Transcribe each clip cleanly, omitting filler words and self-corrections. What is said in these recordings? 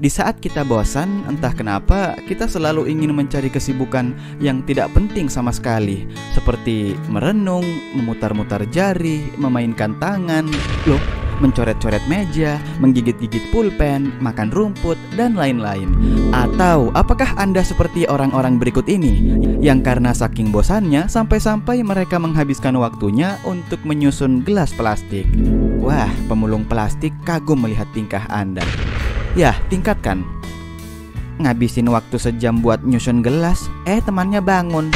Di saat kita bosan, entah kenapa kita selalu ingin mencari kesibukan yang tidak penting sama sekali, seperti merenung, memutar-mutar jari, memainkan tangan, mencoret-coret meja, menggigit-gigit pulpen, makan rumput, dan lain-lain. Atau apakah Anda seperti orang-orang berikut ini, yang karena saking bosannya sampai-sampai mereka menghabiskan waktunya untuk menyusun gelas plastik? Wah, pemulung plastik kagum melihat tingkah Anda. Ya, tingkatkan. Ngabisin waktu sejam buat nyusun gelas, temannya bangun.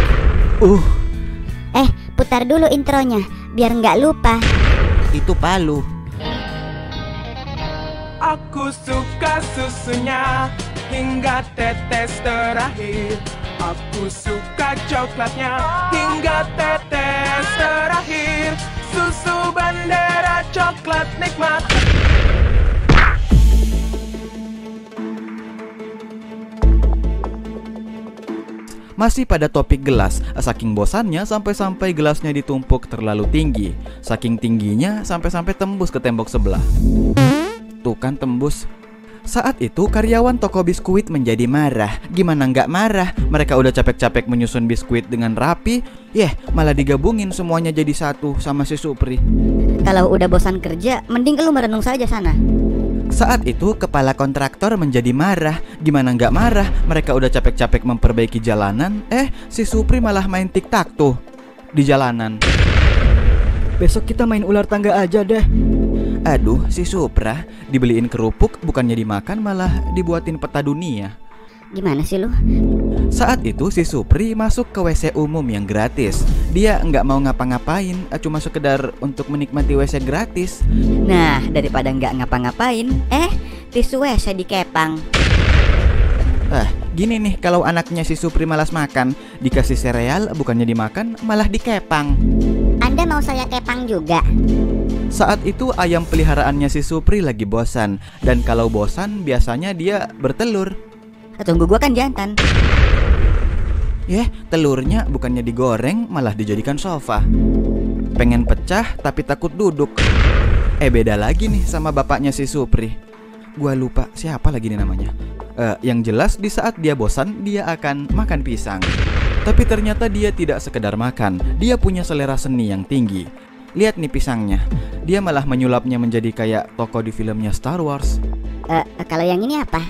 Putar dulu intronya, biar nggak lupa. Itu Palu. Aku suka susunya hingga tetes terakhir. Aku suka coklatnya hingga tetes terakhir. Susu Bandera coklat nikmat. Masih pada topik gelas, saking bosannya sampai-sampai gelasnya ditumpuk terlalu tinggi. Saking tingginya sampai-sampai tembus ke tembok sebelah. Tuh kan tembus. Saat itu karyawan toko biskuit menjadi marah. Gimana nggak marah? Mereka udah capek-capek menyusun biskuit dengan rapi, malah digabungin semuanya jadi satu sama si Supri. Kalau udah bosan kerja, mending lu merenung saja sana. Saat itu kepala kontraktor menjadi marah. Gimana nggak marah? Mereka udah capek-capek memperbaiki jalanan, si Supri malah main TikTok tuh di jalanan. Besok kita main ular tangga aja deh. Aduh, si Supra dibeliin kerupuk, bukannya dimakan malah dibuatin peta dunia. Gimana sih lu? Saat itu si Supri masuk ke WC umum yang gratis. Dia nggak mau ngapa-ngapain, cuma sekedar untuk menikmati WC gratis. Nah, daripada nggak ngapa-ngapain, tisu WC dikepang. Gini nih, kalau anaknya si Supri malas makan, dikasih sereal bukannya dimakan malah dikepang. Anda mau saya kepang juga? Saat itu ayam peliharaannya si Supri lagi bosan. Dan kalau bosan biasanya dia bertelur. Tunggu, gua kan jantan. Telurnya bukannya digoreng malah dijadikan sofa. Pengen pecah tapi takut duduk. Beda lagi nih sama bapaknya si Supri. Gua lupa siapa lagi nih namanya. Yang jelas di saat dia bosan dia akan makan pisang. Tapi ternyata dia tidak sekedar makan. Dia punya selera seni yang tinggi. Lihat nih pisangnya. Dia malah menyulapnya menjadi kayak tokoh di filmnya Star Wars. Kalau yang ini apa?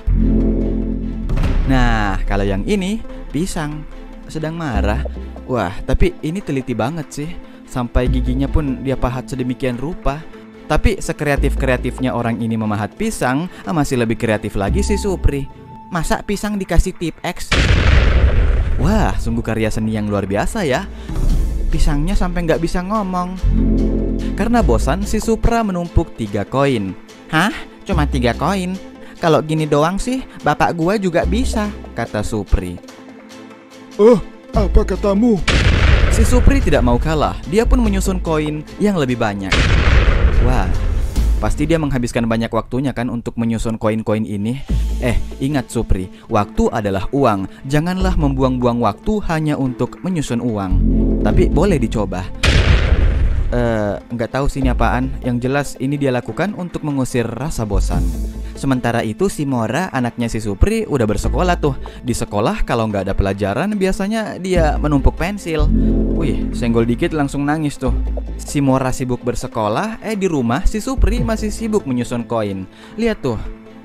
Nah, kalau yang ini pisang sedang marah. Wah, tapi ini teliti banget sih. Sampai giginya pun dia pahat sedemikian rupa. Tapi sekreatif-kreatifnya orang ini memahat pisang, masih lebih kreatif lagi si Supri. Masa pisang dikasih tip X? Wah, sungguh karya seni yang luar biasa ya. Pisangnya sampai nggak bisa ngomong. Karena bosan, si Supra menumpuk 3 koin. Hah? Cuma 3 koin? Kalau gini doang sih, bapak gua juga bisa, kata Supri. Apa katamu? Si Supri tidak mau kalah. Dia pun menyusun koin yang lebih banyak. Wah, pasti dia menghabiskan banyak waktunya kan untuk menyusun koin-koin ini. Ingat Supri, waktu adalah uang. Janganlah membuang-buang waktu hanya untuk menyusun uang. Tapi boleh dicoba. Nggak tahu sih ini apaan. Yang jelas ini dia lakukan untuk mengusir rasa bosan. Sementara itu si Mora, anaknya si Supri, udah bersekolah tuh. Di sekolah kalau nggak ada pelajaran biasanya dia menumpuk pensil. Wih, senggol dikit langsung nangis tuh. Si Mora sibuk bersekolah, di rumah si Supri masih sibuk menyusun koin. Lihat tuh.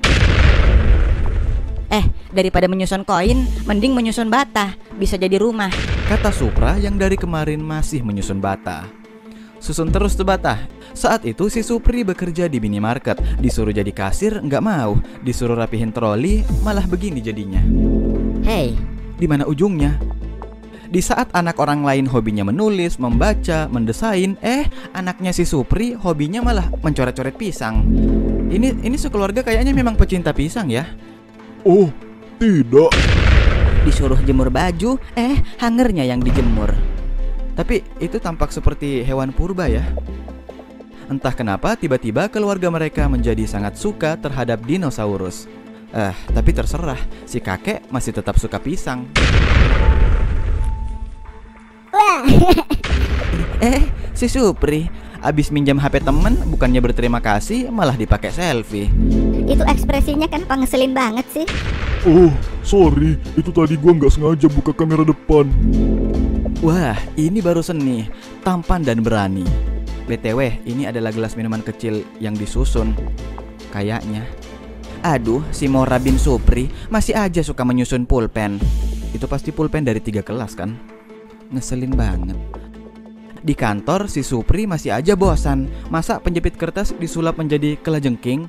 Daripada menyusun koin, mending menyusun bata. Bisa jadi rumah, kata Supra yang dari kemarin masih menyusun bata. Susun terus tuh bata. Saat itu si Supri bekerja di minimarket. Disuruh jadi kasir nggak mau. Disuruh rapihin troli malah begini jadinya. Hei, di mana ujungnya? Di saat anak orang lain hobinya menulis, membaca, mendesain, anaknya si Supri hobinya malah mencoret-coret pisang. Ini sekeluarga kayaknya memang pecinta pisang ya. Oh, tidak. Disuruh jemur baju, hangernya yang dijemur. Tapi itu tampak seperti hewan purba ya. Entah kenapa tiba-tiba keluarga mereka menjadi sangat suka terhadap dinosaurus. Tapi terserah, si kakek masih tetap suka pisang. Wah. Si Supri, Abis minjam HP temen, bukannya berterima kasih, malah dipakai selfie. Itu ekspresinya kenapa ngeselin banget sih? Oh, sorry, itu tadi gua nggak sengaja buka kamera depan. Wah, ini baru seni, tampan dan berani. BTW, ini adalah gelas minuman kecil yang disusun. Kayaknya. Aduh, si Mora bin Supri masih aja suka menyusun pulpen. Itu pasti pulpen dari 3 kelas kan? Ngeselin banget. Di kantor, si Supri masih aja bosan. Masa penjepit kertas disulap menjadi kelajengking?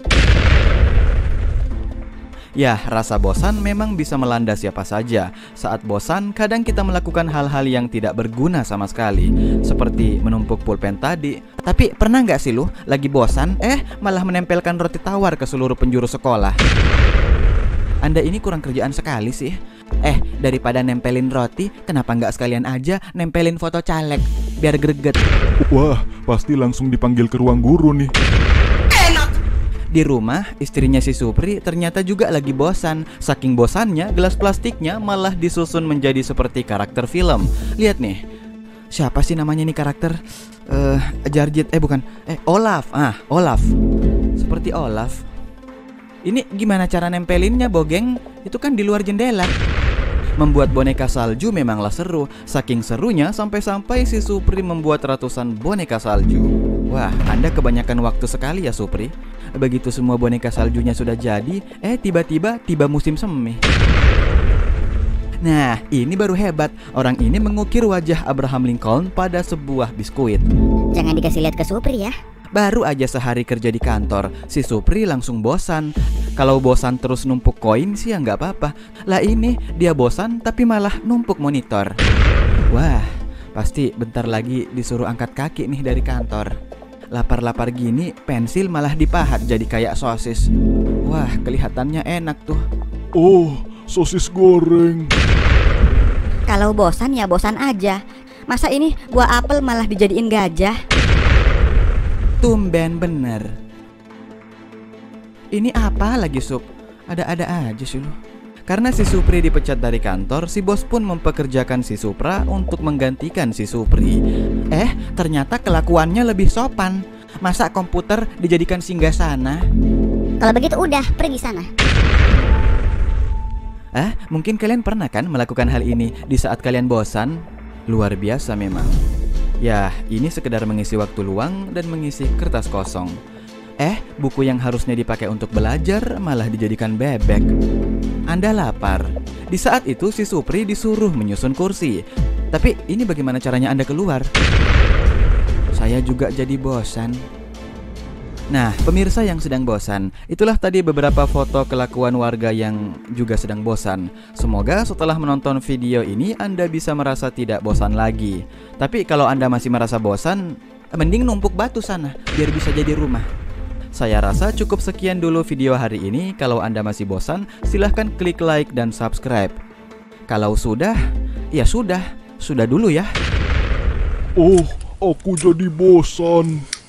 Ya, rasa bosan memang bisa melanda siapa saja. Saat bosan, kadang kita melakukan hal-hal yang tidak berguna sama sekali, seperti menumpuk pulpen tadi. Tapi pernah nggak sih lu lagi bosan, malah menempelkan roti tawar ke seluruh penjuru sekolah? Anda ini kurang kerjaan sekali sih. Daripada nempelin roti, kenapa nggak sekalian aja nempelin foto caleg, biar greget. Wah, pasti langsung dipanggil ke ruang guru nih. Di rumah, istrinya si Supri ternyata juga lagi bosan. Saking bosannya, gelas plastiknya malah disusun menjadi seperti karakter film. Lihat nih, siapa sih namanya nih karakter? Olaf. Olaf. Seperti Olaf. Ini gimana cara nempelinnya, Bogeng? Itu kan di luar jendela. Membuat boneka salju memanglah seru. Saking serunya sampai-sampai si Supri membuat ratusan boneka salju. Wah, Anda kebanyakan waktu sekali ya, Supri. Begitu semua boneka saljunya sudah jadi, tiba-tiba tiba musim semi. Nah, ini baru hebat. Orang ini mengukir wajah Abraham Lincoln pada sebuah biskuit. Jangan dikasih lihat ke Supri ya. Baru aja sehari kerja di kantor, si Supri langsung bosan. Kalau bosan terus numpuk koin sih ya nggak apa-apa. Lah ini dia bosan tapi malah numpuk monitor. Wah, pasti bentar lagi disuruh angkat kaki nih dari kantor. Lapar-lapar gini, pensil malah dipahat jadi kayak sosis. Wah, kelihatannya enak tuh. Oh, sosis goreng. Kalau bosan ya bosan aja. Masa ini buah apel malah dijadiin gajah? Tumben bener. Ini apa lagi, Sup? Ada-ada aja sih lu. Karena si Supri dipecat dari kantor, si bos pun mempekerjakan si Supra untuk menggantikan si Supri. Ternyata kelakuannya lebih sopan. Masa komputer dijadikan singgasana? Kalau begitu udah, pergi sana. Mungkin kalian pernah kan melakukan hal ini di saat kalian bosan? Luar biasa memang. Ya, ini sekedar mengisi waktu luang dan mengisi kertas kosong. Buku yang harusnya dipakai untuk belajar malah dijadikan bebek. Anda lapar. Di saat itu si Supri disuruh menyusun kursi. Tapi ini bagaimana caranya Anda keluar? Saya juga jadi bosan. Nah, pemirsa yang sedang bosan, itulah tadi beberapa foto kelakuan warga yang juga sedang bosan. Semoga setelah menonton video ini Anda bisa merasa tidak bosan lagi. Tapi kalau Anda masih merasa bosan, mending numpuk batu sana, biar bisa jadi rumah. Saya rasa cukup sekian dulu video hari ini. Kalau Anda masih bosan, silahkan klik like dan subscribe. Kalau sudah, ya sudah dulu ya. Oh, aku jadi bosan.